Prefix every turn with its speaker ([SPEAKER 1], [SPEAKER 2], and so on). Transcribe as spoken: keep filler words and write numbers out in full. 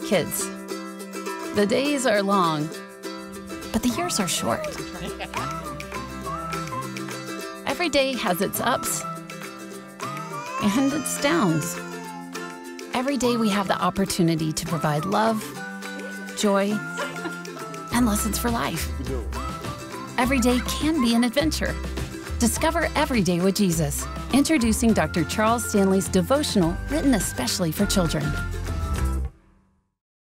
[SPEAKER 1] Kids, the days are long, but the years are short. Every day has its ups and its downs. Every day we have the opportunity to provide love, joy, and lessons for life. Every day can be an adventure. Discover Every Day with Jesus. Introducing Doctor Charles Stanley's devotional, written especially for children.